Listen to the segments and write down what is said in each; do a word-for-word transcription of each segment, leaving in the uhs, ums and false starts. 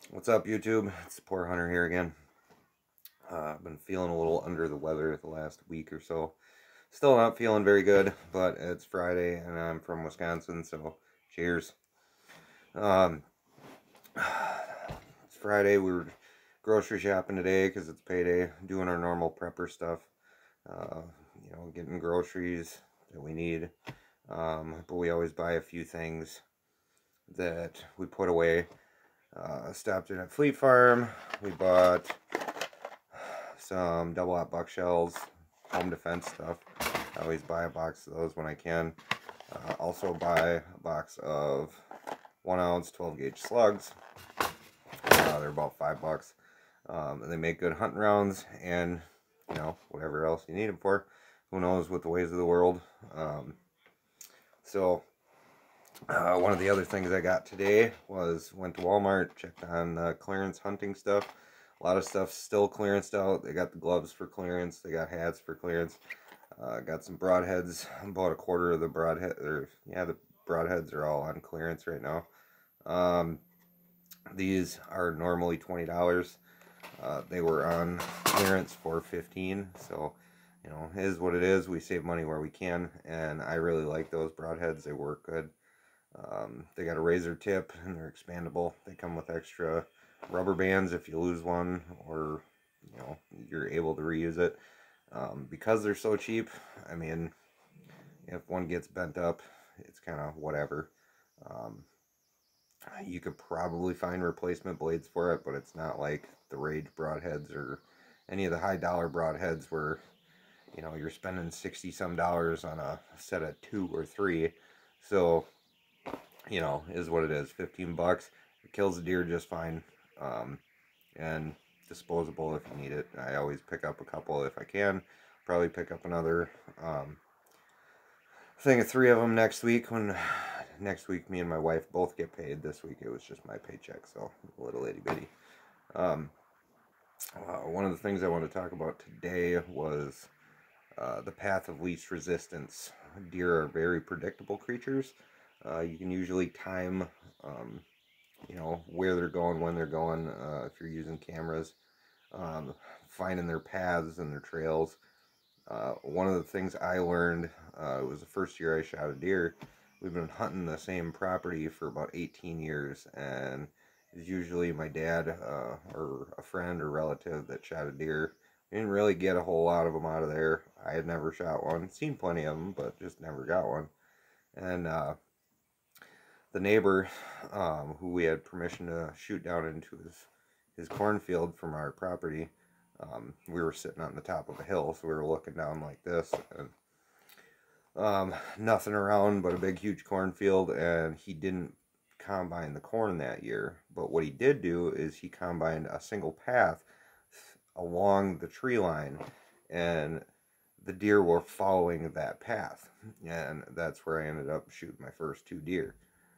What's up, YouTube? It's the Poor Hunter here again. Uh, I've been feeling a little under the weather the last week or so. Still not feeling very good, but it's Friday and I'm from Wisconsin, so cheers. Um, it's Friday. We were grocery shopping today because it's payday, doing our normal prepper stuff. Uh, you know, getting groceries that we need. Um, but we always buy a few things that we put away. Uh, stopped in at Fleet Farm. We bought some double aught buck shells, home defense stuff. I always buy a box of those when I can. Uh, also buy a box of one ounce twelve gauge slugs. Uh, they're about five bucks. Um, they make good hunting rounds and, you know, whatever else you need them for. Who knows with the ways of the world. Um, so, uh, one of the other things I got today was went to Walmart, checked on uh, clearance hunting stuff. A lot of stuff still clearanced out. They got the gloves for clearance. They got hats for clearance. Uh, got some broadheads. About a quarter of the broadhead, or yeah, the broadheads are all on clearance right now. Um, these are normally twenty dollars. Uh, they were on clearance for fifteen dollars. So, you know, it is what it is. We save money where we can, and I really like those broadheads. They work good. Um, they got a razor tip and they're expandable. They come with extra rubber bands if you lose one, or you know, you're able to reuse it. Um, because they're so cheap, I mean, if one gets bent up, it's kind of whatever. Um, you could probably find replacement blades for it, but it's not like the Rage broadheads or any of the high dollar broadheads where, you know, you're spending sixty some dollars on a set of two or three. So, you know, is what it is. fifteen bucks. It kills the deer just fine. Um, and disposable if you need it. I always pick up a couple if I can. Probably pick up another um, thing of three of them next week. When next week me and my wife both get paid. This week it was just my paycheck, so a little itty bitty. Um, uh, one of the things I want to talk about today was uh, the path of least resistance. Deer are very predictable creatures. Uh, you can usually time, um, you know, where they're going, when they're going, uh, if you're using cameras, um, finding their paths and their trails. Uh, one of the things I learned, uh, it was the first year I shot a deer. We've been hunting the same property for about eighteen years, and it's usually my dad uh, or a friend or relative that shot a deer. We didn't really get a whole lot of them out of there. I had never shot one. Seen plenty of them, but just never got one. And uh, the neighbor, um, who we had permission to shoot down into his his cornfield from our property, um, we were sitting on the top of a hill, so we were looking down like this, and um, nothing around but a big, huge cornfield. And he didn't combine the corn that year, but what he did do is he combined a single path along the tree line, and the deer were following that path, and that's where I ended up shooting my first two deer.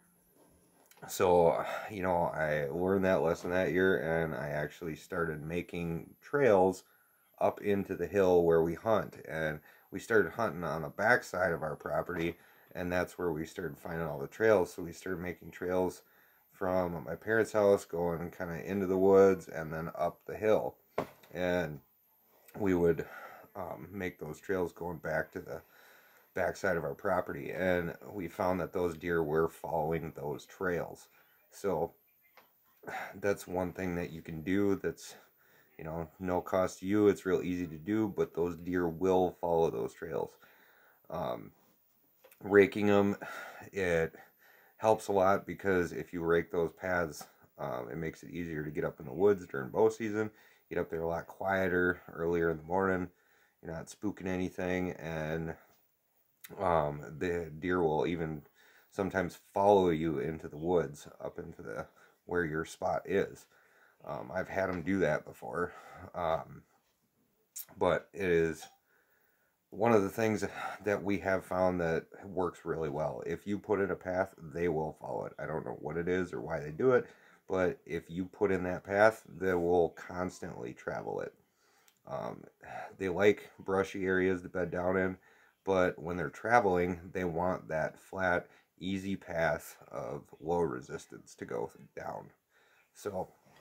So, you know, I learned that lesson that year, and I actually started making trails up into the hill where we hunt. And we started hunting on the back side of our property, and that's where we started finding all the trails. So we started making trails from my parents' house, going kind of into the woods and then up the hill. And we would um, make those trails going back to the backside of our property, and we found that those deer were following those trails. So that's one thing that you can do that's, you know, no cost to you. It's real easy to do, but those deer will follow those trails. Um, raking them, it helps a lot, because if you rake those paths, um, it makes it easier to get up in the woods during bow season. Get up there a lot quieter earlier in the morning. You're not spooking anything, and um, the deer will even sometimes follow you into the woods, up into the where your spot is. Um, I've had them do that before, um, but it is one of the things that we have found that works really well. If you put in a path, they will follow it. I don't know what it is or why they do it, but if you put in that path, they will constantly travel it. Um, they like brushy areas to bed down in, but when they're traveling, they want that flat, easy path of low resistance to go down. So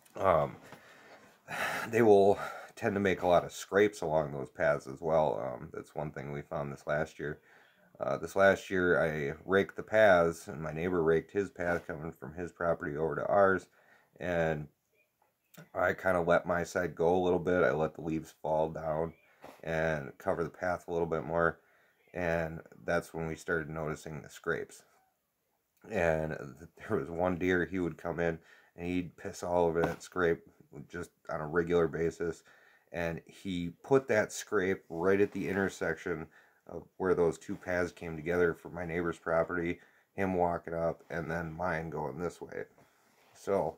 Um, they will tend to make a lot of scrapes along those paths as well. Um, that's one thing we found this last year. Uh, this last year, I raked the paths, and my neighbor raked his path coming from his property over to ours, and I kind of let my side go a little bit. I let the leaves fall down and cover the path a little bit more, and that's when we started noticing the scrapes. And there was one deer, he would come in and he'd piss all over that scrape just on a regular basis, and he put that scrape right at the intersection of where those two paths came together for my neighbor's property, him walking up, and then mine going this way. So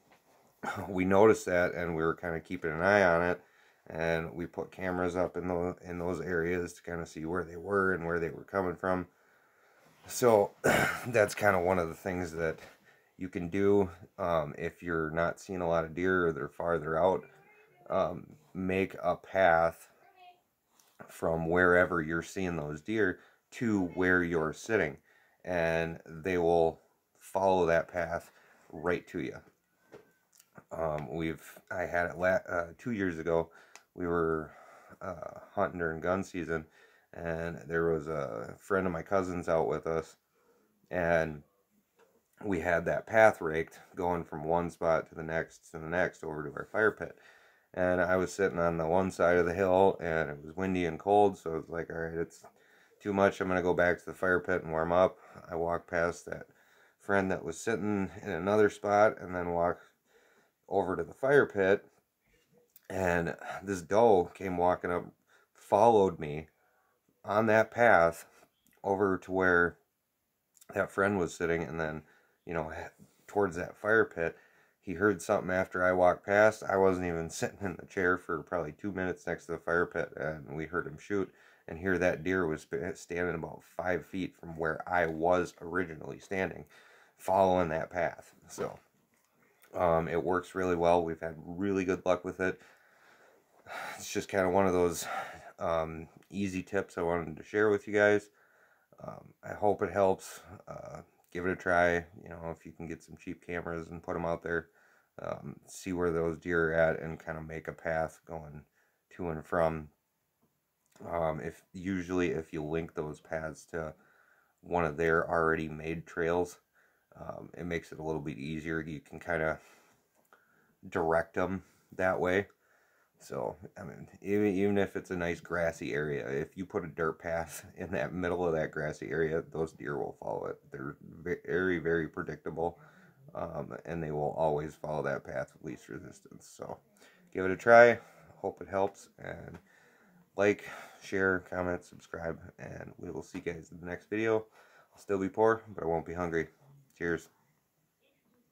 we noticed that, and we were kind of keeping an eye on it, and we put cameras up in those in those areas to kind of see where they were and where they were coming from. So that's kind of one of the things that you can do um, if you're not seeing a lot of deer or they're farther out. Um, make a path from wherever you're seeing those deer to where you're sitting, and they will follow that path right to you. Um, we've I had it la uh, two years ago. We were uh, hunting during gun season, and there was a friend of my cousin's out with us, and we had that path raked going from one spot to the next to the next over to our fire pit. And I was sitting on the one side of the hill, and it was windy and cold, so it was like, all right, it's too much. I'm going to go back to the fire pit and warm up. I walked past that friend that was sitting in another spot, and then walked over to the fire pit, and this doe came walking up, followed me on that path over to where that friend was sitting, and then, you know, towards that fire pit. He heard something after I walked past. I wasn't even sitting in the chair for probably two minutes next to the fire pit, and we heard him shoot. And here that deer was standing about five feet from where I was originally standing, following that path. So um, it works really well. We've had really good luck with it. It's just kind of one of those um, easy tips I wanted to share with you guys. Um, I hope it helps. Uh, give it a try. You know, if you can get some cheap cameras and put them out there, um, see where those deer are at, and kind of make a path going to and from. Um, if usually if you link those paths to one of their already made trails, um, it makes it a little bit easier. You can kind of direct them that way. So, I mean, even, even if it's a nice grassy area, if you put a dirt path in that middle of that grassy area, those deer will follow it. They're very, very predictable, um, and they will always follow that path with least resistance. So, give it a try. Hope it helps. And like, share, comment, subscribe, and we will see you guys in the next video. I'll still be poor, but I won't be hungry. Cheers.